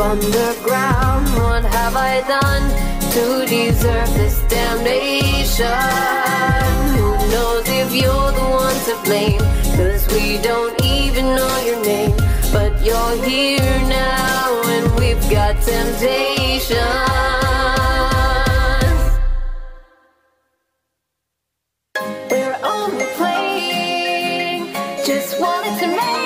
underground. What have I done to deserve this damnation? Who knows if you're the one to blame, 'cause we don't even know your name. But you're here now and we've got temptations. We're only playing, just wanted to make